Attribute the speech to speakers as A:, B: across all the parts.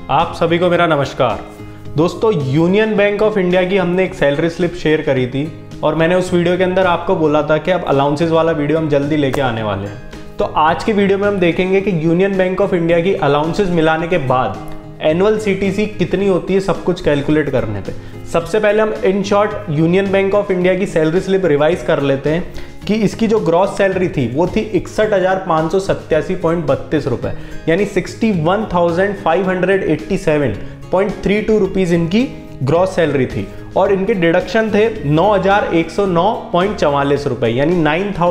A: आप सभी को मेरा नमस्कार। दोस्तों, यूनियन बैंक ऑफ इंडिया की हमने एक सैलरी स्लिप शेयर करी थी और मैंने उस वीडियो के अंदर आपको बोला था कि अब अलाउंसेस वाला वीडियो हम जल्दी लेके आने वाले हैं। तो आज की वीडियो में हम देखेंगे कि यूनियन बैंक ऑफ इंडिया की अलाउंसेस मिलाने के बाद एनुअल सीटीसी कितनी होती है, सब कुछ कैलकुलेट करने पे। सबसे पहले हम in short Union bank of India की सैलरी स्लिप रिवाइज कर लेते हैं कि इसकी जो ग्रॉस सैलरी थी वो थी 61,587.32 रुपए, यानी 61,587.32 रुपीज इनकी ग्रॉस सैलरी थी। और इनके डिडक्शन थे 9,109.44 रुपए, यानी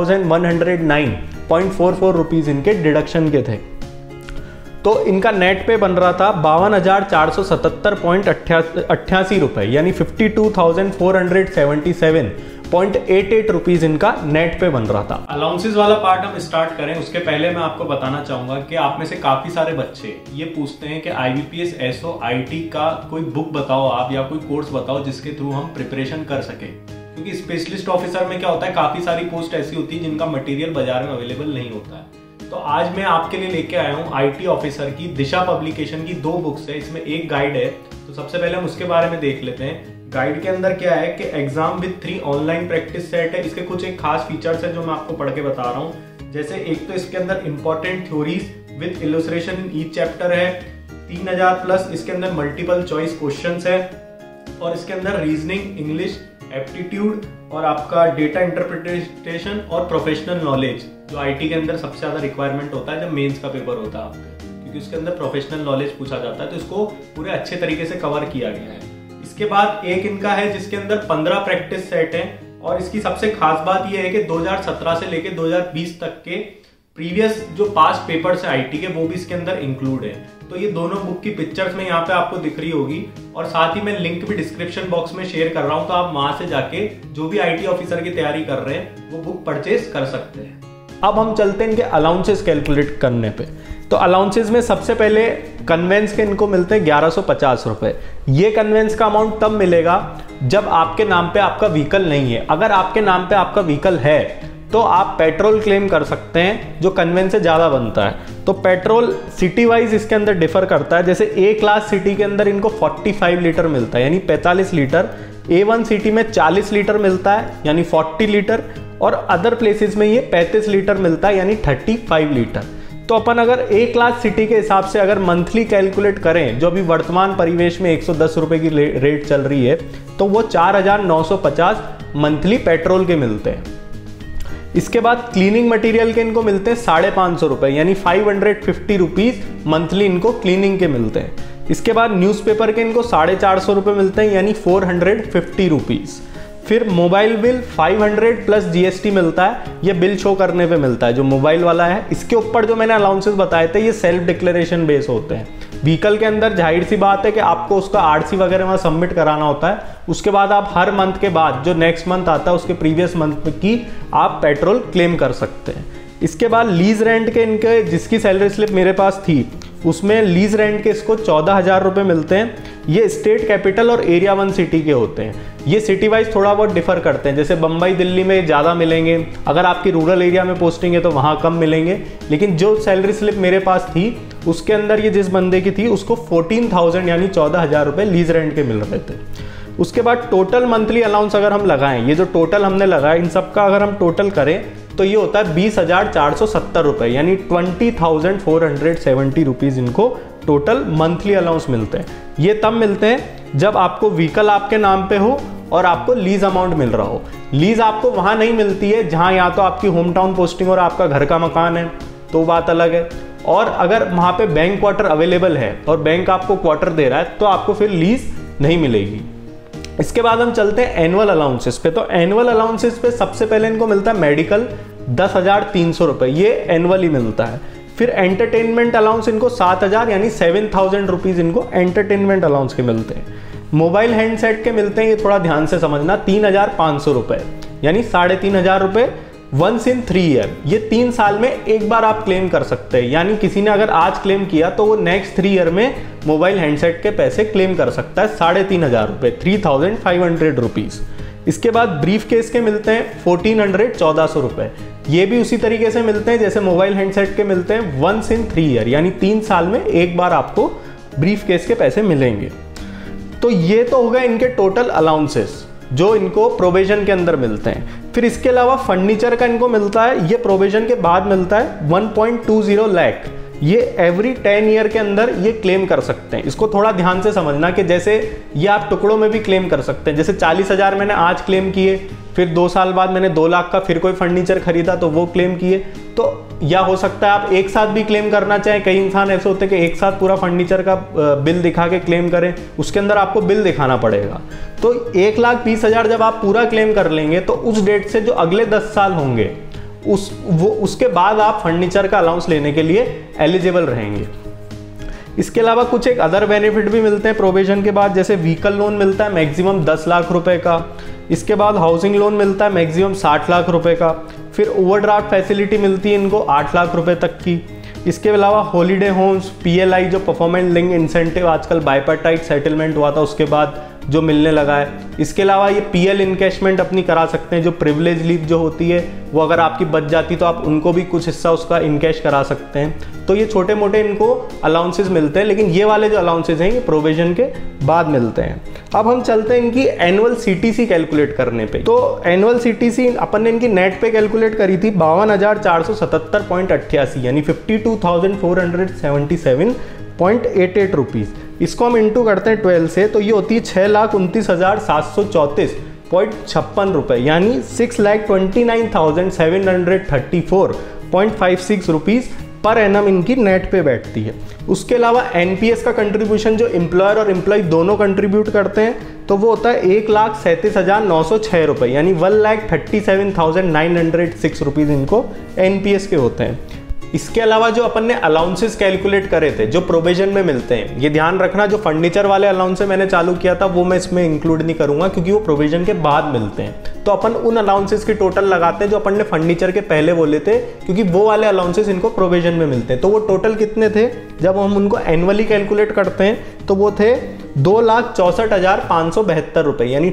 A: 9,109.44 रुपीज इनके डिडक्शन के थे। तो इनका नेट पे बन रहा था 52,477.88 रुपए, यानी 52,477.88 रुपीज इनका नेट पे बन रहा था। अलाउंसेस वाला पार्ट हम स्टार्ट करें उसके पहले मैं आपको बताना चाहूंगा कि आप में से काफी सारे बच्चे ये पूछते हैं कि IBPS SO IT का कोई बुक बताओ आप, या कोई कोर्स बताओ जिसके थ्रू हम प्रिपरेशन कर सके, क्योंकि स्पेशलिस्ट ऑफिसर में क्या होता है, काफी सारी पोस्ट ऐसी होती है जिनका मटेरियल बाजार में अवेलेबल नहीं होता है। तो आज मैं आपके लिए लेके आया हूँ IT ऑफिसर की दिशा पब्लिकेशन की 2 बुक्स है, इसमें एक गाइड है। तो सबसे पहले हम उसके बारे में देख लेते हैं। गाइड के अंदर क्या है कि exam with 3 online practice set है। इसके कुछ एक खास फीचर्स है जो मैं आपको पढ़ के बता रहा हूँ। जैसे एक तो इसके अंदर important theories with illustration in each chapter है, 3000 प्लस इसके अंदर मल्टीपल चॉइस क्वेश्चंस है, और इसके अंदर रीजनिंग, इंग्लिश, एप्टीट्यूड और आपका डेटा इंटरप्रिटेशन और प्रोफेशनल नॉलेज, जो IT के अंदर सबसे ज्यादा रिक्वायरमेंट होता है जब मेंस का पेपर होता है आपका, क्योंकि उसके अंदर प्रोफेशनल नॉलेज पूछा जाता है। तो इसको पूरे अच्छे तरीके से कवर किया गया है। इसके बाद एक इनका है जिसके अंदर 15 प्रैक्टिस सेट है, और इसकी सबसे खास बात यह है कि 2017 से लेकर 2020 तक के प्रीवियस जो पास्ट पेपर्स है IT के, वो भी इसके अंदर इंक्लूड है। तो ये दोनों बुक की पिक्चर्स में यहाँ पे आपको दिख रही होगी, और साथ ही मैं लिंक भी डिस्क्रिप्शन बॉक्स में शेयर कर रहा हूँ, तो आप वहां से जाके जो भी IT ऑफिसर की तैयारी कर रहे हैं वो बुक परचेज कर सकते हैं। अब हम चलते हैं इनके अलाउंसेस कैलकुलेट करने पे। तो अलाउंसेस में सबसे पहले कन्वेंस के इनको मिलते हैं 1150 रुपए। ये कन्वेंस का अमाउंट तब मिलेगा जब आपके नाम पे आपका व्हीकल नहीं है। अगर आपके नाम पे आपका व्हीकल है तो आप पेट्रोल क्लेम कर सकते हैं, जो कन्वेंस से ज़्यादा बनता है। तो पेट्रोल सिटी वाइज इसके अंदर डिफर करता है। जैसे A क्लास सिटी के अंदर इनको 45 लीटर मिलता है, यानी 45 लीटर। A1 सिटी में 40 लीटर मिलता है, यानी 40 लीटर, और अदर प्लेसेस में ये 35 लीटर मिलता है, यानी 35 लीटर। तो अपन अगर A क्लास सिटी के हिसाब से अगर मंथली कैलकुलेट करें, जो अभी वर्तमान परिवेश में 110 रुपए की रेट चल रही है, तो वो 4,950 मंथली पेट्रोल के मिलते हैं। इसके बाद क्लीनिंग मटेरियल के इनको मिलते हैं 550 रुपए, यानी 550 रुपीज मंथली इनको क्लीनिंग के मिलते हैं। इसके बाद न्यूज़पेपर के इनको 450 रुपए मिलते हैं, यानी 450 रुपीज। फिर मोबाइल बिल 500 प्लस GST मिलता है, ये बिल शो करने पे मिलता है जो मोबाइल वाला है। इसके ऊपर जो मैंने अलाउंसेस बताए थे ये सेल्फ डिक्लेरेशन बेस होते हैं। व्हीकल के अंदर जाहिर सी बात है कि आपको उसका RC वगैरह वहाँ सबमिट कराना होता है। उसके बाद आप हर मंथ के बाद जो नेक्स्ट मंथ आता है उसके प्रीवियस मंथ की आप पेट्रोल क्लेम कर सकते हैं। इसके बाद लीज रेंट के इनके, जिसकी सैलरी स्लिप मेरे पास थी, उसमें लीज रेंट के इसको 14,000 रुपये मिलते हैं। ये स्टेट कैपिटल और एरिया 1 सिटी के होते हैं। ये सिटी वाइज थोड़ा बहुत डिफर करते हैं, जैसे बम्बई दिल्ली में ज़्यादा मिलेंगे, अगर आपकी रूरल एरिया में पोस्टिंग है तो वहाँ कम मिलेंगे। लेकिन जो सैलरी स्लिप मेरे पास थी उसके अंदर ये जिस बंदे की थी उसको 14,000 यानी 14,000 रुपये लीज रेंट के मिल रहे थे। उसके बाद टोटल मंथली अलाउंस अगर हम लगाएं, ये जो टोटल हमने लगाया इन सब का अगर हम टोटल करें तो ये होता है 20,470 रुपये, यानी 20,470 रुपीज़ इनको टोटल मंथली अलाउंस मिलते हैं। ये तब मिलते हैं जब आपको व्हीकल आपके नाम पे हो और आपको लीज अमाउंट मिल रहा हो। लीज आपको वहाँ नहीं मिलती है जहाँ या तो आपकी होम टाउन पोस्टिंग और आपका घर का मकान है, तो बात अलग है। और अगर वहाँ पे बैंक क्वार्टर अवेलेबल है और बैंक आपको क्वार्टर दे रहा है तो आपको फिर लीज नहीं मिलेगी। इसके बाद हम चलते हैं एनुअल अलाउंसेस पे। तो एनुअल अलाउंसेस पे सबसे पहले इनको मिलता है मेडिकल 10,300 रुपये, ये एनुअली मिलता है। फिर एंटरटेनमेंट अलाउंस इनको 7,000 यानी 7,000 रुपीज़ इनको एंटरटेनमेंट अलाउंस के मिलते हैं। मोबाइल हैंडसेट के मिलते हैं, ये थोड़ा ध्यान से समझना, 3,500 रुपये, यानी 3,500 रुपये वंस इन 3 ईयर। ये 3 साल में एक बार आप क्लेम कर सकते हैं, यानी किसी ने अगर आज क्लेम किया तो वो नेक्स्ट 3 ईयर में मोबाइल हैंडसेट के पैसे क्लेम कर सकता है 3,500 रुपये, 3,500 रुपीज़। इसके बाद ब्रीफ केस के मिलते हैं 1,400 रुपये। ये भी उसी तरीके से मिलते हैं जैसे मोबाइल हैंडसेट के मिलते हैं वंस इन 3 ईयर, यानी 3 साल में एक बार आपको ब्रीफ केस के पैसे मिलेंगे। तो ये तो हो गए इनके टोटल अलाउंसेस जो इनको प्रोविजन के अंदर मिलते हैं। फिर इसके अलावा फर्नीचर का इनको मिलता है, ये प्रोविजन के बाद मिलता है 1.20 लाख। ये एवरी 10 ईयर के अंदर ये क्लेम कर सकते हैं। इसको थोड़ा ध्यान से समझना कि जैसे ये आप टुकड़ों में भी क्लेम कर सकते हैं। जैसे 40,000 मैंने आज क्लेम किए, फिर 2 साल बाद मैंने 2 लाख का फिर कोई फर्नीचर खरीदा तो वो क्लेम किए। तो या हो सकता है आप एक साथ भी क्लेम करना चाहें। कई इंसान ऐसे होते हैं कि एक साथ पूरा फर्नीचर का बिल दिखा के क्लेम करें, उसके अंदर आपको बिल दिखाना पड़ेगा। तो 1,20,000 जब आप पूरा क्लेम कर लेंगे तो उस डेट से जो अगले 10 साल होंगे उसके बाद आप फर्नीचर का अलाउंस लेने के लिए एलिजिबल रहेंगे। इसके अलावा कुछ एक अदर बेनिफिट भी मिलते हैं प्रोविजन के बाद, जैसे व्हीकल लोन मिलता है मैक्सिमम 10 लाख रुपए का। इसके बाद हाउसिंग लोन मिलता है मैक्सिमम 60 लाख रुपए का। फिर ओवरड्राफ्ट फैसिलिटी मिलती है इनको 8 लाख रुपए तक की। इसके अलावा हॉलीडे होम्स, PLI जो परफॉर्मेंस लिंक इंसेंटिव आजकल बाइपार्टाइट सेटलमेंट हुआ था उसके बाद जो मिलने लगा है। इसके अलावा ये PL इनकैशमेंट अपनी करा सकते हैं, जो प्रिविलेज लीव जो होती है वो अगर आपकी बच जाती तो आप उनको भी कुछ हिस्सा उसका इनकैश करा सकते हैं। तो ये छोटे मोटे इनको अलाउंसेस मिलते हैं, लेकिन ये वाले जो अलाउंसेस हैं ये प्रोविजन के बाद मिलते हैं। अब हम चलते हैं इनकी एनुअल CTC कैलकुलेट करने पे। तो एनुअल CTC अपन ने इनकी नेट पे कैलकुलेट करी थी 52,477.88 यानी 52,477.88 रुपीज़। इसको हम इंटू करते हैं 12 से तो ये होती है 6,29,734.56 रुपये यानी 6,29,734.56 रुपीज़ पर एनम इनकी नेट पे बैठती है। उसके अलावा NPS का कंट्रीब्यूशन जो एम्प्लॉयर और एम्प्लॉय दोनों कंट्रीब्यूट करते हैं तो वो होता है 1,37,906 रुपये यानी 1,37,906 रुपीज़ इनको NPS के होते हैं। इसके अलावा जो अपन ने अलाउंसेस कैलकुलेट करे थे जो प्रोविजन में मिलते हैं, ये ध्यान रखना जो फर्नीचर वाले अलाउंस मैंने चालू किया था वो मैं इसमें इंक्लूड नहीं करूंगा क्योंकि वो प्रोविजन के बाद मिलते हैं। तो अपन उन अलाउंसेस की टोटल लगाते हैं जो अपन ने फर्नीचर के पहले बोले थे, क्योंकि वो वाले अलाउंसेस इनको प्रोविजन में मिलते हैं। तो वो टोटल कितने थे जब हम उनको एनुअली कैलकुलेट करते हैं तो वो थे 2,64,572 रुपये यानी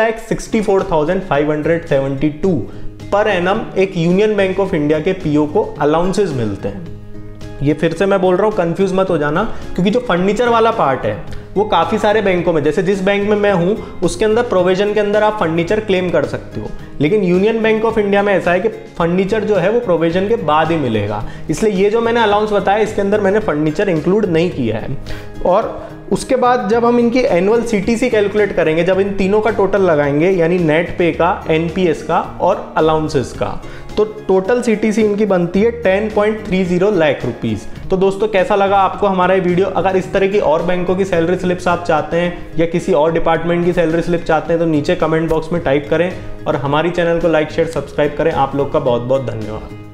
A: 2,64,572 पर एनम एक यूनियन बैंक ऑफ इंडिया के PO को अलाउंसेस मिलते हैं। ये फिर से मैं बोल रहा हूँ, कंफ्यूज मत हो जाना, क्योंकि जो फर्नीचर वाला पार्ट है वो काफ़ी सारे बैंकों में, जैसे जिस बैंक में मैं हूँ उसके अंदर प्रोविजन के अंदर आप फर्नीचर क्लेम कर सकते हो, लेकिन यूनियन बैंक ऑफ इंडिया में ऐसा है कि फर्नीचर जो है वो प्रोविजन के बाद ही मिलेगा। इसलिए ये जो मैंने अलाउंस बताया इसके अंदर मैंने फर्नीचर इंक्लूड नहीं किया है। और उसके बाद जब हम इनकी एनुअल CTC कैलकुलेट करेंगे, जब इन तीनों का टोटल लगाएंगे यानी नेट पे का, NPS का और अलाउंसेस का, तो टोटल CTC इनकी बनती है 10.30 लाख रुपीज़। तो दोस्तों कैसा लगा आपको हमारा ये वीडियो? अगर इस तरह की और बैंकों की सैलरी स्लिप्स आप चाहते हैं या किसी और डिपार्टमेंट की सैलरी स्लिप चाहते हैं तो नीचे कमेंट बॉक्स में टाइप करें और हमारी चैनल को लाइक शेयर सब्सक्राइब करें। आप लोग का बहुत बहुत धन्यवाद।